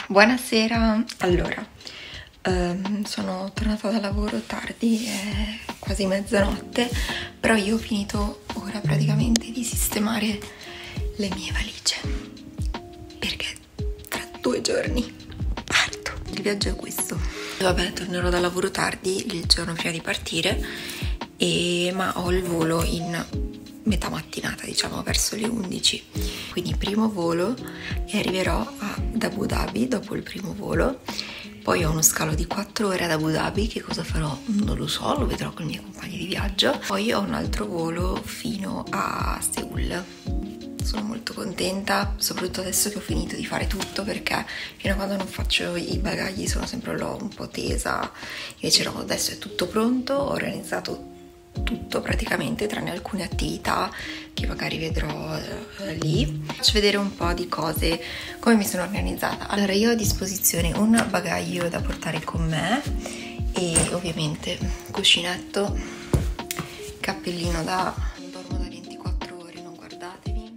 Buonasera, allora, sono tornata da lavoro tardi, è quasi mezzanotte, però io ho finito ora praticamente di sistemare le mie valigie, perché tra 2 giorni parto, il viaggio è questo. Vabbè, tornerò da lavoro tardi il giorno prima di partire, ma ho il volo in metà mattinata, diciamo verso le 11, quindi primo volo e arriverò ad Abu Dhabi dopo il primo volo. Poi ho uno scalo di 4 ore ad Abu Dhabi, che cosa farò non lo so, lo vedrò con i miei compagni di viaggio. Poi ho un altro volo fino a Seoul. Sono molto contenta, soprattutto adesso che ho finito di fare tutto, perché fino a quando non faccio i bagagli sono sempre un po' tesa. Invece no, adesso è tutto pronto, ho organizzato tutto praticamente, tranne alcune attività che magari vedrò lì. Faccio vedere un po' di cose, come mi sono organizzata. Allora, io ho a disposizione un bagaglio da portare con me e ovviamente cuscinetto, cappellino dormo da 24 ore, non guardatevi,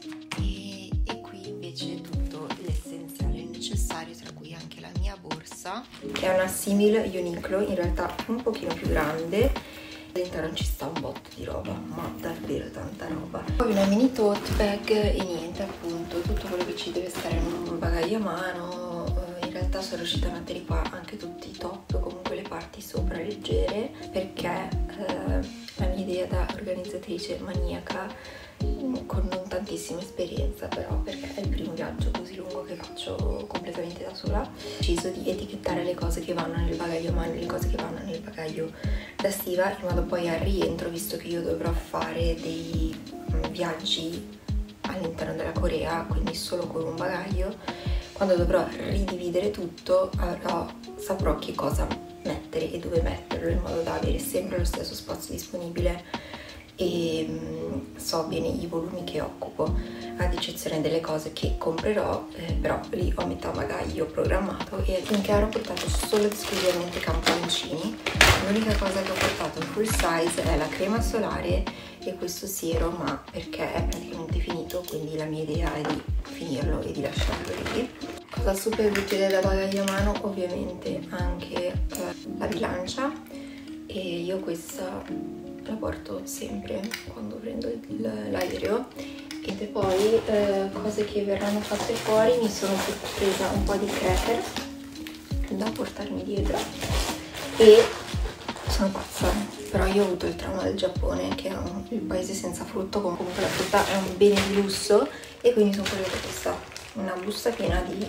e qui invece tutto l'essenziale, il necessario, tra cui anche la mia borsa, che è una simil Uniqlo, in realtà un pochino più grande. All'interno ci sta un botto di roba, ma davvero tanta roba. Poi una mini tote bag e niente, appunto, tutto quello che ci deve stare in un bagaglio a mano. In realtà sono riuscita a mettere qua anche tutti i top, comunque le parti sopra leggere, perché la mia idea da organizzatrice maniaca, con non tantissima esperienza però, perché è il primo viaggio così lungo che faccio completamente da sola, ho deciso di etichettare le cose che vanno nel bagaglio a mano e le cose che vanno nel bagaglio da stiva, in modo poi al rientro, visto che io dovrò fare dei viaggi all'interno della Corea, quindi solo con un bagaglio, quando dovrò ridividere tutto saprò che cosa mettere e dove metterlo, in modo da avere sempre lo stesso spazio disponibile e so bene i volumi che occupo, ad eccezione delle cose che comprerò, però lì ho metà bagaglio programmato e finché ero portato solo ed esclusivamente campioncini. L'unica cosa che ho portato full size è la crema solare e questo siero, ma perché è praticamente finito, quindi la mia idea è di finirlo e di lasciarlo lì. Cosa super utile da bagaglio a mano, ovviamente anche la bilancia, e io questa la porto sempre quando prendo l'aereo. E poi cose che verranno fatte fuori, mi sono presa un po' di cracker da portarmi dietro e sono pazza, però io ho avuto il trauma del Giappone, che è il paese senza frutto, comunque la frutta è un bene di lusso, e quindi sono portata questa, una busta piena di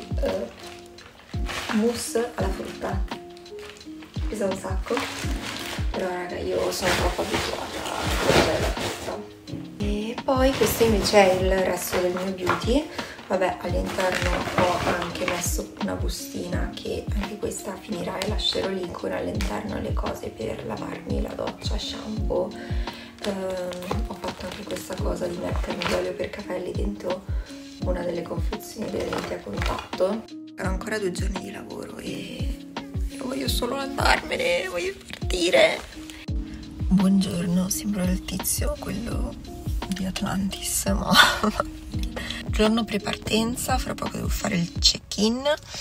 mousse alla frutta, pesa un sacco, però raga io sono troppo abituata a mangiare la frutta. E poi questo invece è il resto del mio beauty. Vabbè, all'interno ho anche messo una bustina, che anche questa finirà e lascerò lì, con all'interno le cose per lavarmi la doccia, shampoo. Ho fatto anche questa cosa di mettermi l'olio per capelli dentro una delle confezioni delle lenti a contatto. Ho ancora 2 giorni di lavoro e voglio solo andarmene, voglio partire. Buongiorno, sembra il tizio, quello di Atlantis, ma giorno pre-partenza, fra poco devo fare il check-in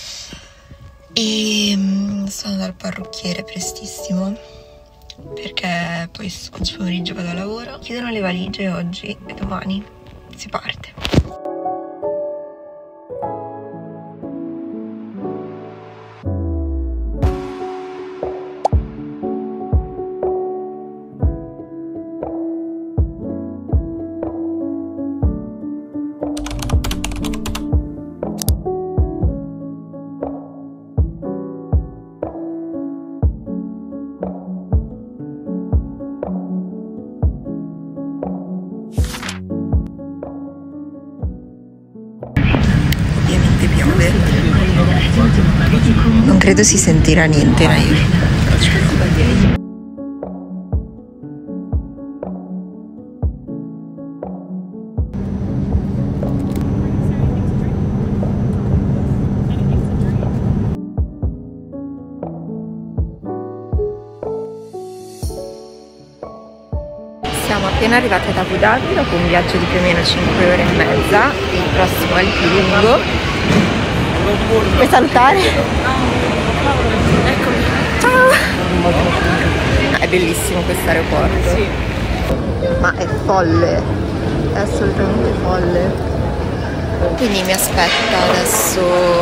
e sono dal parrucchiere prestissimo, perché poi oggi pomeriggio vado a lavoro. Chiudono le valigie oggi e domani si parte. Non credo si sentirà niente in aereo. Siamo appena arrivati ad Abu Dhabi dopo un viaggio di più o meno 5 ore e mezza, il prossimo è il più lungo. Vuoi salutare? Eccomi. Ciao! È bellissimo questo aeroporto. Sì. Ma è folle, è assolutamente folle. Quindi mi aspetta adesso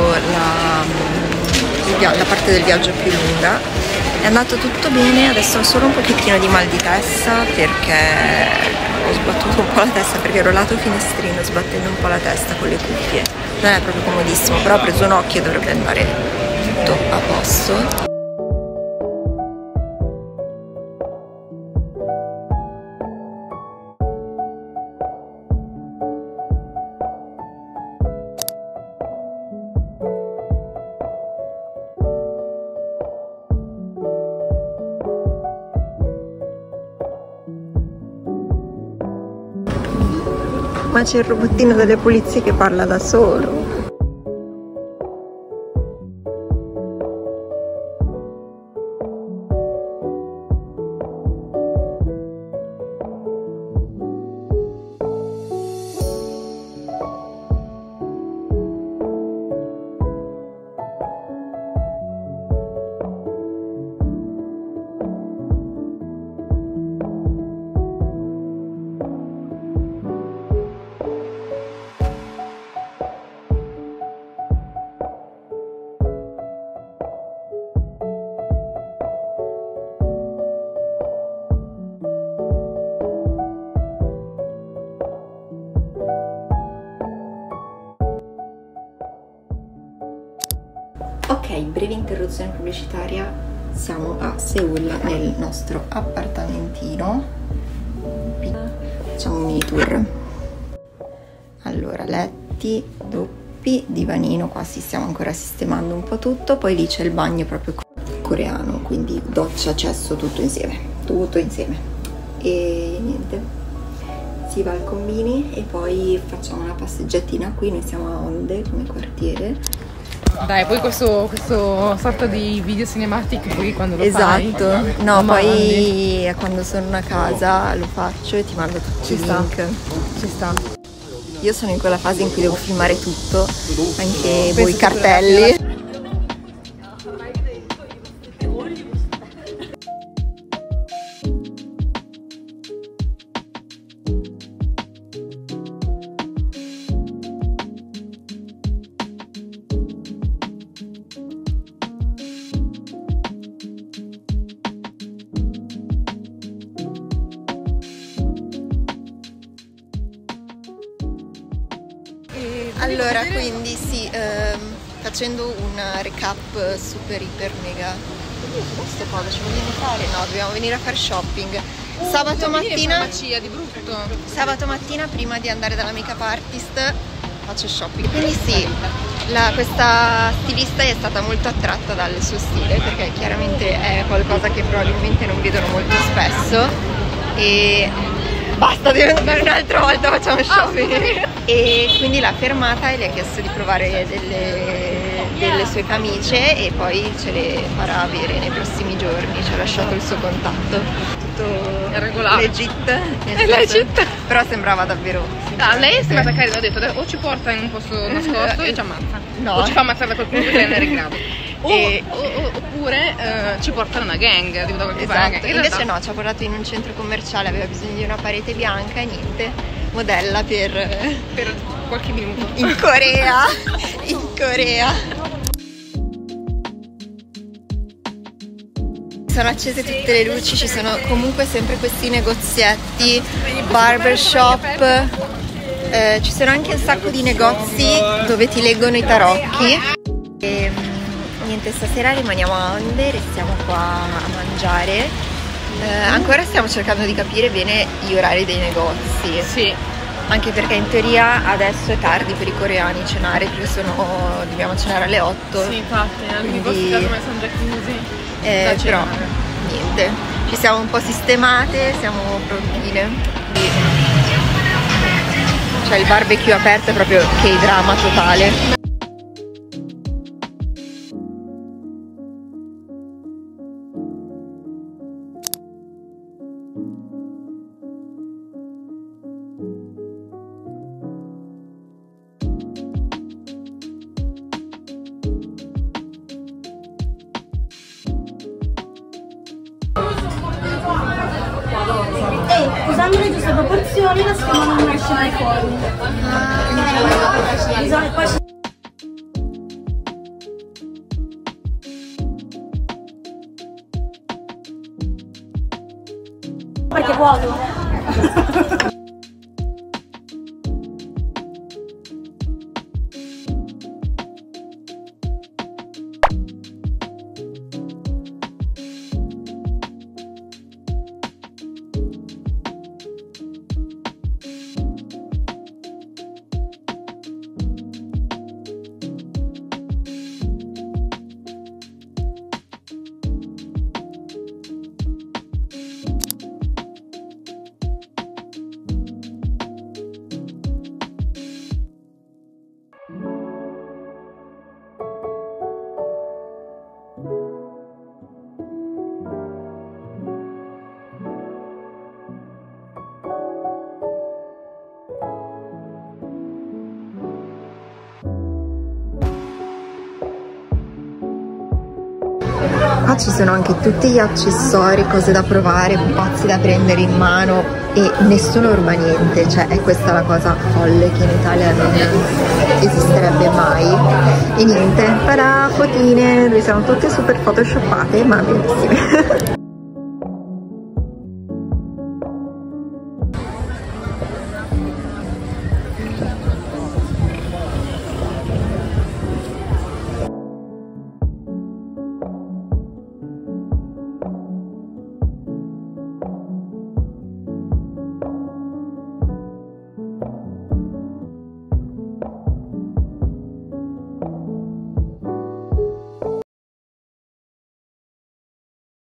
la parte del viaggio più lunga. È andato tutto bene, adesso ho solo un pochettino di mal di testa perché ho sbattuto un po' la testa, perché ero lato finestrino sbattendo un po' la testa con le cuffie. Non è proprio comodissimo, però ho preso un occhio e dovrebbe andare tutto a posto. Ma c'è il robottino delle pulizie che parla da solo. Ok, breve interruzione pubblicitaria, siamo a Seul nel nostro appartamentino, facciamo un mini tour. Allora, letti doppi, divanino, qua stiamo ancora sistemando un po' tutto, poi lì c'è il bagno proprio coreano, quindi doccia, cesso, tutto insieme, e niente, si va al Combini e poi facciamo una passeggiatina qui, noi siamo a Honde come quartiere. Dai, poi questo sorta di video cinematic poi quando lo fai. Esatto, no, poi quando sono a casa lo faccio e ti mando tutti i link. Ci sta. Io sono in quella fase in cui devo filmare tutto, anche voi i cartelli. Allora, quindi sì, facendo un recap super iper mega, queste cose ci vogliamo fare? No, dobbiamo venire a fare shopping. Sabato mattina di brutto. Sabato mattina prima di andare dalla make-up artist faccio shopping. Quindi sì, questa stilista è stata molto attratta dal suo stile, perché chiaramente è qualcosa che probabilmente non vedono molto spesso e basta, devo andare un'altra volta, facciamo shopping. E quindi l'ha fermata e le ha chiesto di provare delle sue camicie e poi ce le farà avere nei prossimi giorni. Ci ha lasciato il suo contatto, tutto regolare, legit, però sembrava davvero lei è sembrata carina, ha detto o ci porta in un posto nascosto e ci ammazza, o ci fa ammazzare da qualcuno che lei non era in grado, oppure ci porta una gang, da qualche parte. Invece no, ci ha portato in un centro commerciale, aveva bisogno di una parete bianca e niente, modella per qualche minuto in Corea. Sono accese tutte le luci, ci sono comunque sempre questi negozietti, barbershop, ci sono anche un sacco di negozi dove ti leggono i tarocchi. E niente, stasera rimaniamo a Honde, restiamo qua a mangiare. Ancora stiamo cercando di capire bene gli orari dei negozi. Sì. Anche perché in teoria adesso è tardi per i coreani cenare, perché dobbiamo cenare alle 8. Sì, infatti, alcuni posti casomai sono già chiusi. Però niente, ci siamo un po' sistemate, siamo prontine. C'è il barbecue aperto, è proprio che drama totale. Florida si chiamano National Forum. Perché è vuoto. Qua ci sono anche tutti gli accessori, cose da provare, pupazzi da prendere in mano e nessuno ruba niente, cioè è questa la cosa folle che in Italia non esisterebbe mai. E niente, tada, fotine, noi siamo tutte super photoshoppate ma bellissime.